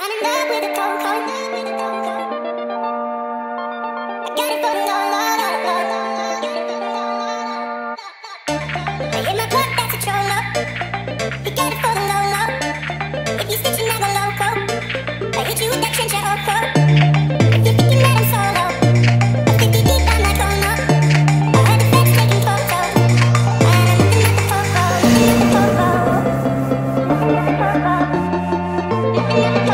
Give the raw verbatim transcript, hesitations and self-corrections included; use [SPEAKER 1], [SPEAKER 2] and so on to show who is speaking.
[SPEAKER 1] I'm in love with a cold heart. I got it for the Lord, Lord, Lord, Lord. I hear my blood, that's a troll up. You got it for the low, low. If you stitching, I go loco. I hit you with that trench, I hope. If you're thinking that I'm solo, a fifty deep, I'm like, oh no. I heard the feds taking photos, and I'm looking at the popo, looking at the popo, looking at the popo, looking at the popo.